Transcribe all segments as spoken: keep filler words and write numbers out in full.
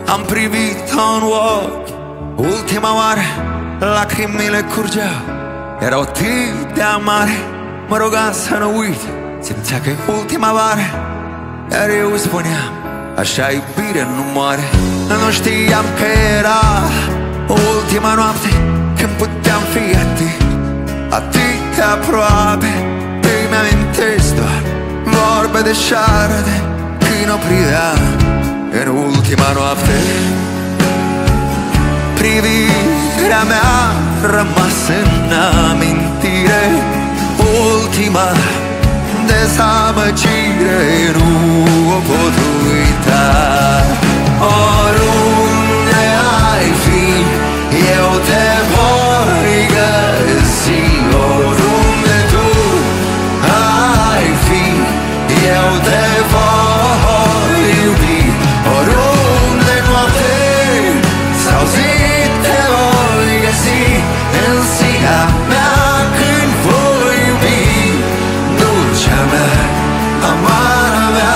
Am privit-o în ochi ultima oară, lacrimile curgeau, erau atât de amare. Mă ruga să nu uit, simțea că e ultima oară, iar eu îi spuneam, așa iubire nu moare. Nu știam că era ultima noapte, când puteam fi atât, atât de aproape. Îmi amintesc doar vorbe de șarde, când o priveam în ultima noapte. Privirea mea rămas în amintire, ultima dezamăgire, nu o pot uita. Oriunde ai fi, eu te voi găsi. Oriunde tu ai fi, eu te voi iubi. Oriunde noapte sau zi, te voi găsi în ziua mea, când voi iubi. Dulcea mea, amara mea,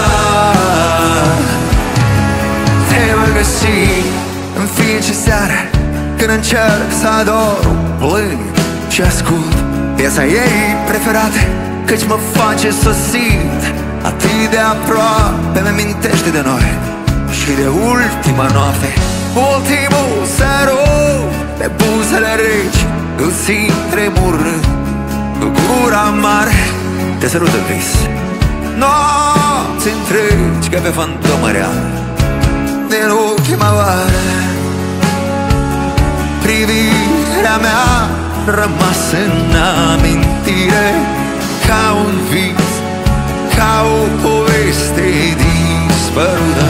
te voi găsi în fiecare seară, când încerc să ador, plâng și ascult piesa ei preferată, căci mă face să simt atât de aproape. Mi-amintește de noi și de ultima noapte, ultimul sărut pe buzele reci, îl simt tremurând cu gura mare. Te sărut în vis nopți întregi, ca pe fantomă reală din ultima oară. Privirea mea rămas în amintire, ca un vis, ca o poveste dispărută.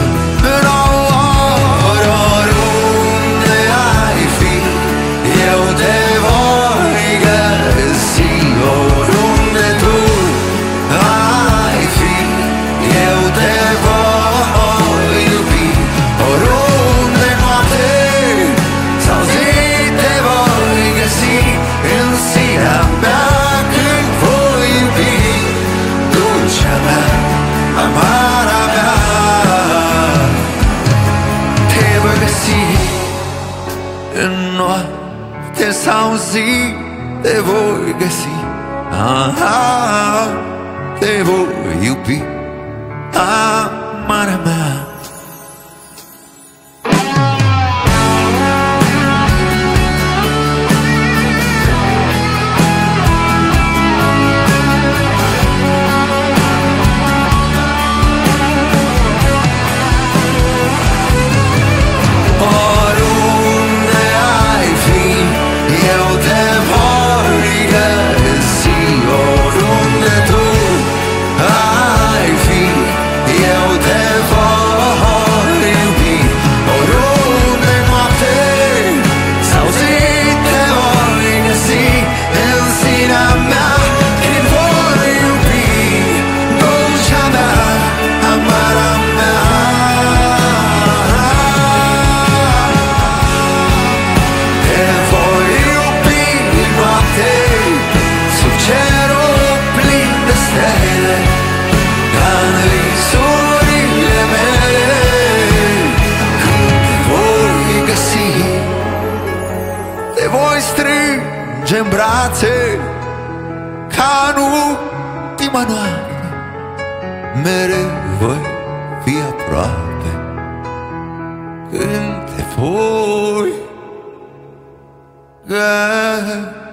Oriunde ai fi, eu te voi găsi. Oriunde tu ai fi, eu te voi iubi. Oriunde noapte sau zi, te voi găsi în ziua mea, când voi iubi. Dulcea mea, amara mea, te voi găsi în noapte sau zi, te voi găsi. Ah, te voi iubi, amara mea. Oriunde ai fi, eu te voi găsi. Oriunde tu ai fi, eu te voi iubi. Oriunde noapte sau zi, te voi găsi în ziua mea, când voi iubi. Dulcea mea, amara mea, te voi iubi noapte, sub cerul plin de stele, ca în visurile mele, când te voi găsi. Te voi strânge-n brațe, ca în ultima noapte, mereu voi fi aproape, când te voi găsi.